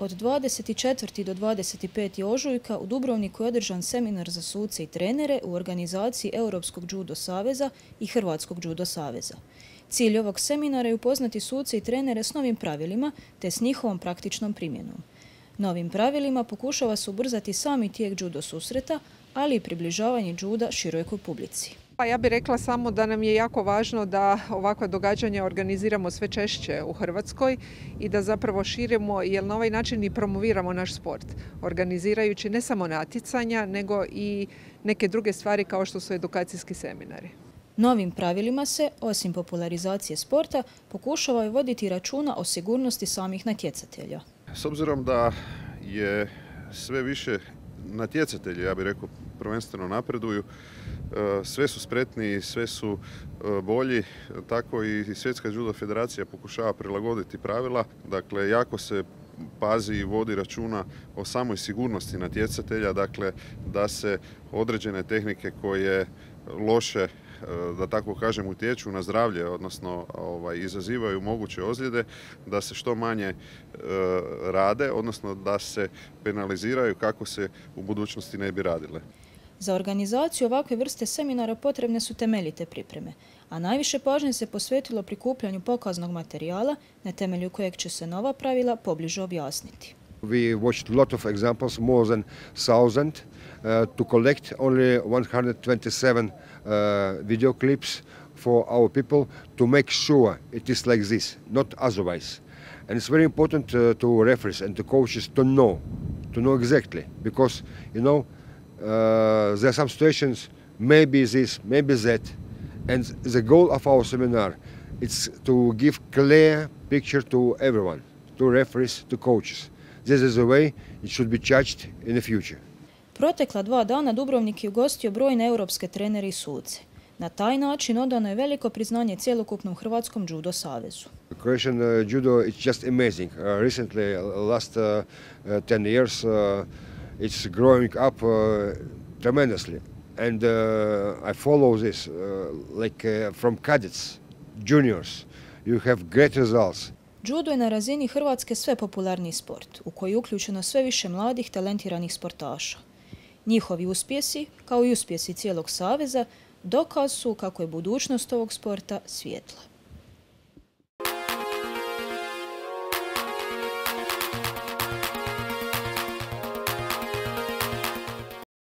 Od 24. do 25. ožujka u Dubrovniku je održan seminar za suce i trenere u organizaciji Europskog judo saveza i Hrvatskog judo saveza. Cilj ovog seminara je upoznati suce i trenere s novim pravilima te s njihovom praktičnom primjenom. Novim pravilima pokušava se ubrzati sami tijek judo susreta, ali i približavanje juda širokoj publici. Pa ja bih rekla samo da nam je jako važno da ovakva događanja organiziramo sve češće u Hrvatskoj i da zapravo širimo, jer na ovaj način i promoviramo naš sport, organizirajući ne samo natjecanja, nego i neke druge stvari kao što su edukacijski seminari. Novim pravilima se, osim popularizacije sporta, pokušava voditi računa o sigurnosti samih natjecatelja. S obzirom da je sve više natjecatelji, ja bih rekao, prvenstveno napreduju, sve su spretniji, sve su bolji, tako i Svjetska judo federacija pokušava prilagoditi pravila. Dakle, jako se pazi i vodi računa o samoj sigurnosti natjecatelja, dakle da se određene tehnike koje loše, da tako kažem, utječu na zdravlje, odnosno izazivaju moguće ozljede, da se što manje rade, odnosno da se penaliziraju kako se u budućnosti ne bi radile. Za organizaciju ovakve vrste seminara potrebne su temeljite pripreme, a najviše pažnje se posvetilo prikupljanju pokaznog materijala na temelju kojeg će se nova pravila pobliže objasniti. We watched a lot of examples, more than 1,000, to collect only 127 video clips for our people to make sure it is like this, not otherwise. And it's very important to referees and to coaches to know exactly, because, you know, there are some situations, maybe this, maybe that, and the goal of our seminar is to give clear picture to everyone, to referees, to coaches. This is the way it should be judged in the future. Protekla 2 dana Dubrovnik je ugostio brojne europske trenere i suce. Na taj način odano je veliko priznanje cjelokupnom Hrvatskom judo savezu. Croatian judo is just amazing. Recently, last 10 years, it's growing up tremendously. And I follow this, from cadets, juniors. You have great results. Judo je na razini Hrvatske sve popularniji sport, u koji je uključeno sve više mladih talentiranih sportaša. Njihovi uspjesi, kao i uspjesi cijelog saveza, dokaz su kako je budućnost ovog sporta svijetla.